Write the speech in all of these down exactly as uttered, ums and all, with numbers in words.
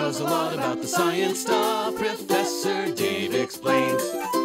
knows a lot about the science stuff. Professor Dave explains.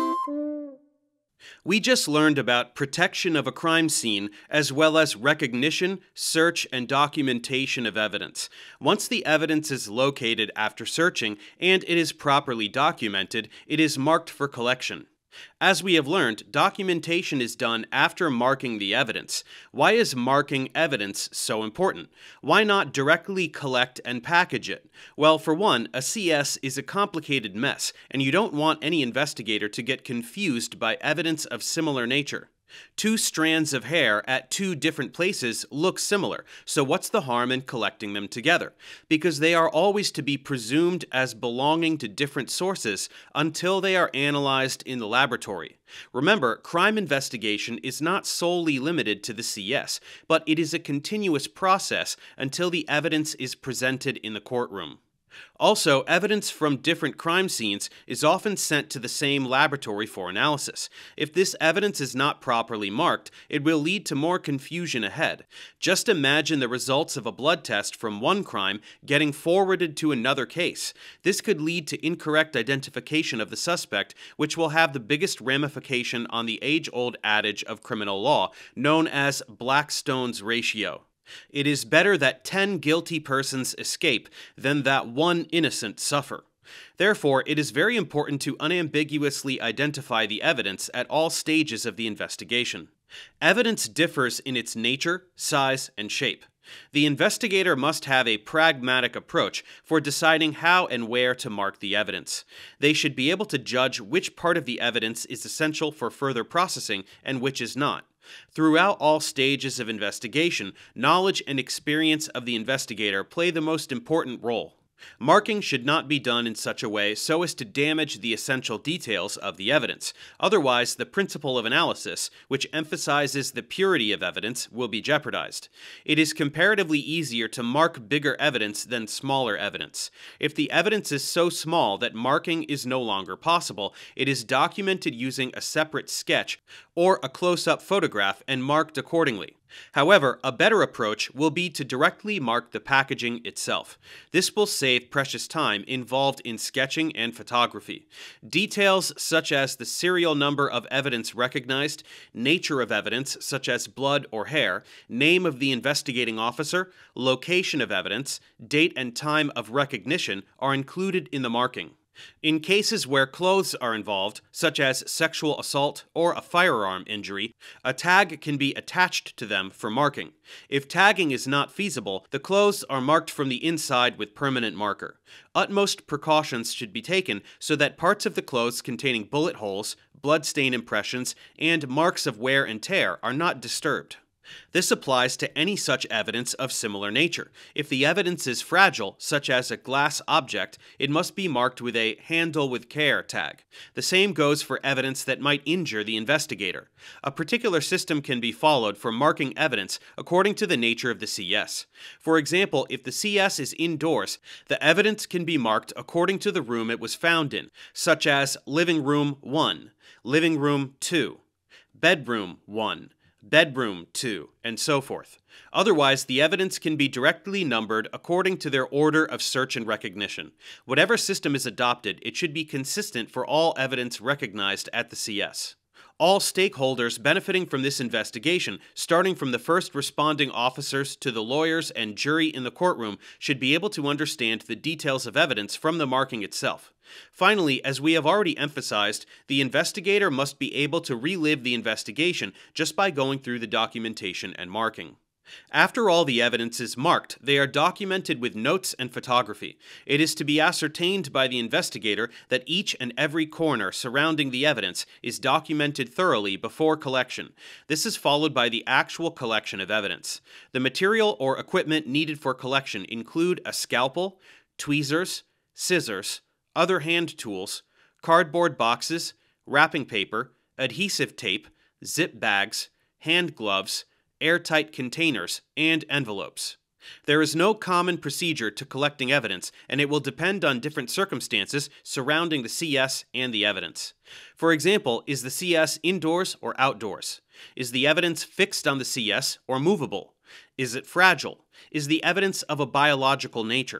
We just learned about protection of a crime scene, as well as recognition, search, and documentation of evidence. Once the evidence is located after searching and it is properly documented, it is marked for collection. As we have learned, documentation is done after marking the evidence. Why is marking evidence so important? Why not directly collect and package it? Well, for one, a C S is a complicated mess, and you don't want any investigator to get confused by evidence of similar nature. Two strands of hair at two different places look similar, so what's the harm in collecting them together? Because they are always to be presumed as belonging to different sources until they are analyzed in the laboratory. Remember, crime investigation is not solely limited to the C S, but it is a continuous process until the evidence is presented in the courtroom. Also, evidence from different crime scenes is often sent to the same laboratory for analysis. If this evidence is not properly marked, it will lead to more confusion ahead. Just imagine the results of a blood test from one crime getting forwarded to another case. This could lead to incorrect identification of the suspect, which will have the biggest ramification on the age-old adage of criminal law, known as Blackstone's ratio. It is better that ten guilty persons escape than that one innocent suffer. Therefore, it is very important to unambiguously identify the evidence at all stages of the investigation. Evidence differs in its nature, size, and shape. The investigator must have a pragmatic approach for deciding how and where to mark the evidence. They should be able to judge which part of the evidence is essential for further processing and which is not. Throughout all stages of investigation, knowledge and experience of the investigator play the most important role. Marking should not be done in such a way so as to damage the essential details of the evidence. Otherwise, the principle of analysis, which emphasizes the purity of evidence, will be jeopardized. It is comparatively easier to mark bigger evidence than smaller evidence. If the evidence is so small that marking is no longer possible, it is documented using a separate sketch or a close-up photograph and marked accordingly. However, a better approach will be to directly mark the packaging itself. This will save precious time involved in sketching and photography. Details such as the serial number of evidence recognized, nature of evidence such as blood or hair, name of the investigating officer, location of evidence, date and time of recognition are included in the marking. In cases where clothes are involved, such as sexual assault or a firearm injury, a tag can be attached to them for marking. If tagging is not feasible, the clothes are marked from the inside with permanent marker. Utmost precautions should be taken so that parts of the clothes containing bullet holes, bloodstain impressions, and marks of wear and tear are not disturbed. This applies to any such evidence of similar nature. If the evidence is fragile, such as a glass object, it must be marked with a "handle with care" tag. The same goes for evidence that might injure the investigator. A particular system can be followed for marking evidence according to the nature of the C S. For example, if the C S is indoors, the evidence can be marked according to the room it was found in, such as living room one, living room two, bedroom one, bedroom two, and so forth. Otherwise, the evidence can be directly numbered according to their order of search and recognition. Whatever system is adopted, it should be consistent for all evidence recognized at the C S. All stakeholders benefiting from this investigation, starting from the first responding officers to the lawyers and jury in the courtroom, should be able to understand the details of evidence from the marking itself. Finally, as we have already emphasized, the investigator must be able to relive the investigation just by going through the documentation and marking. After all the evidence is marked, they are documented with notes and photography. It is to be ascertained by the investigator that each and every corner surrounding the evidence is documented thoroughly before collection. This is followed by the actual collection of evidence. The material or equipment needed for collection include a scalpel, tweezers, scissors, other hand tools, cardboard boxes, wrapping paper, adhesive tape, zip bags, hand gloves, airtight containers, and envelopes. There is no common procedure to collecting evidence, and it will depend on different circumstances surrounding the C S and the evidence. For example, is the C S indoors or outdoors? Is the evidence fixed on the C S or movable? Is it fragile? Is the evidence of a biological nature?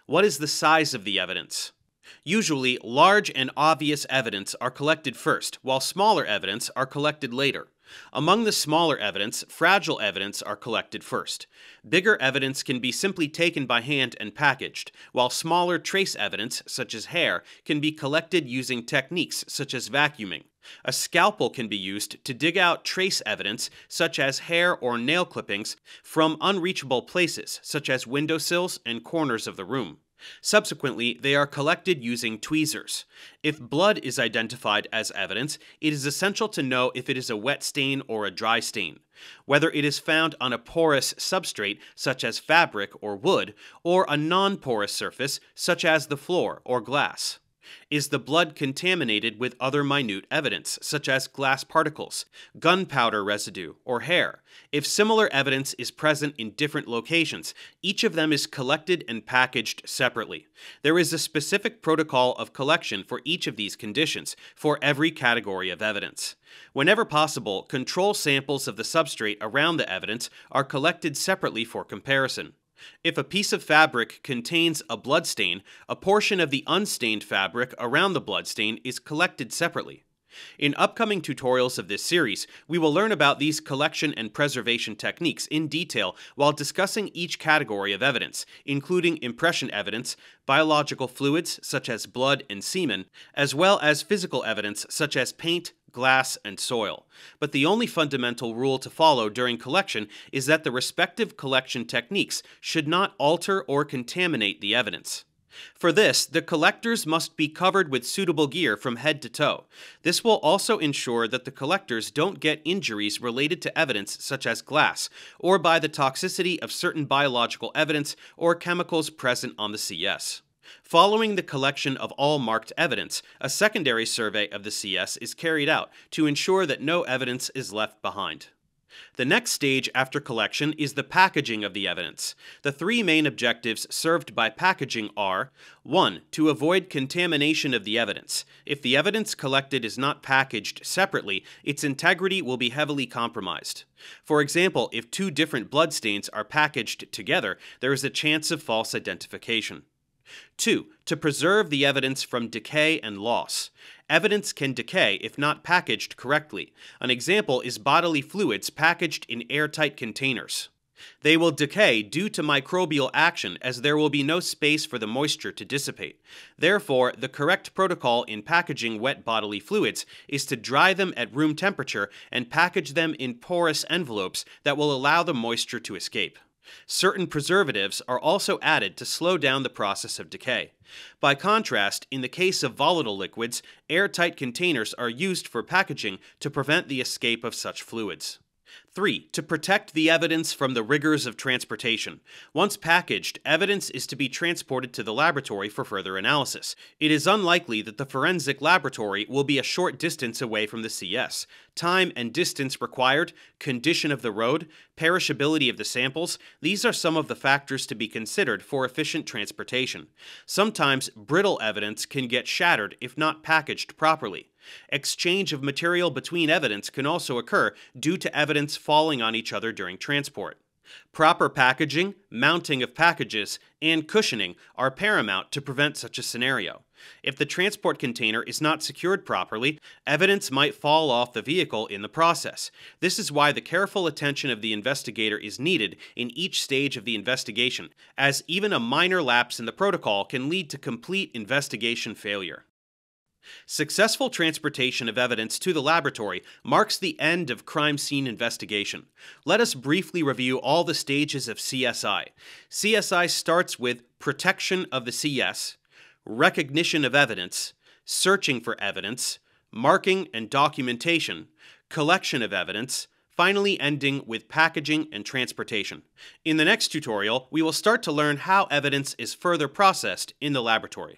What is the size of the evidence? Usually, large and obvious evidence are collected first, while smaller evidence are collected later. Among the smaller evidence, fragile evidence are collected first. Bigger evidence can be simply taken by hand and packaged, while smaller trace evidence, such as hair, can be collected using techniques such as vacuuming. A scalpel can be used to dig out trace evidence, such as hair or nail clippings, from unreachable places, such as windowsills and corners of the room. Subsequently, they are collected using tweezers. If blood is identified as evidence, it is essential to know if it is a wet stain or a dry stain, whether it is found on a porous substrate such as fabric or wood, or a non-porous surface such as the floor or glass. Is the blood contaminated with other minute evidence, such as glass particles, gunpowder residue, or hair? If similar evidence is present in different locations, each of them is collected and packaged separately. There is a specific protocol of collection for each of these conditions, for every category of evidence. Whenever possible, control samples of the substrate around the evidence are collected separately for comparison. If a piece of fabric contains a bloodstain, a portion of the unstained fabric around the bloodstain is collected separately. In upcoming tutorials of this series, we will learn about these collection and preservation techniques in detail while discussing each category of evidence, including impression evidence, biological fluids such as blood and semen, as well as physical evidence such as paint, glass, and soil. But the only fundamental rule to follow during collection is that the respective collection techniques should not alter or contaminate the evidence. For this, the collectors must be covered with suitable gear from head to toe. This will also ensure that the collectors don't get injuries related to evidence such as glass, or by the toxicity of certain biological evidence or chemicals present on the C S. Following the collection of all marked evidence, a secondary survey of the C S is carried out to ensure that no evidence is left behind. The next stage after collection is the packaging of the evidence. The three main objectives served by packaging are: one. To avoid contamination of the evidence. If the evidence collected is not packaged separately, its integrity will be heavily compromised. For example, if two different bloodstains are packaged together, there is a chance of false identification. two. To preserve the evidence from decay and loss. Evidence can decay if not packaged correctly. An example is bodily fluids packaged in airtight containers. They will decay due to microbial action, as there will be no space for the moisture to dissipate. Therefore, the correct protocol in packaging wet bodily fluids is to dry them at room temperature and package them in porous envelopes that will allow the moisture to escape. Certain preservatives are also added to slow down the process of decay. By contrast, in the case of volatile liquids, airtight containers are used for packaging to prevent the escape of such fluids. three. To protect the evidence from the rigors of transportation. Once packaged, evidence is to be transported to the laboratory for further analysis. It is unlikely that the forensic laboratory will be a short distance away from the C S. Time and distance required, condition of the road, perishability of the samples, these are some of the factors to be considered for efficient transportation. Sometimes brittle evidence can get shattered if not packaged properly. Exchange of material between evidence can also occur due to evidence falling on each other during transport. Proper packaging, mounting of packages, and cushioning are paramount to prevent such a scenario. If the transport container is not secured properly, evidence might fall off the vehicle in the process. This is why the careful attention of the investigator is needed in each stage of the investigation, as even a minor lapse in the protocol can lead to complete investigation failure. Successful transportation of evidence to the laboratory marks the end of crime scene investigation. Let us briefly review all the stages of C S I. C S I starts with protection of the C S, recognition of evidence, searching for evidence, marking and documentation, collection of evidence, finally ending with packaging and transportation. In the next tutorial, we will start to learn how evidence is further processed in the laboratory.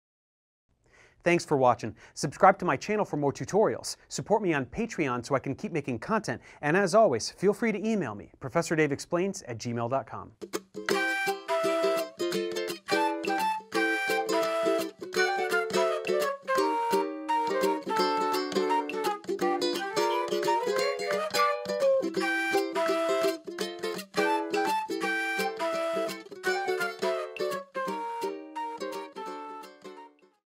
Thanks for watching. Subscribe to my channel for more tutorials. Support me on Patreon so I can keep making content. And as always, feel free to email me, Professor Dave Explains at gmail dot com.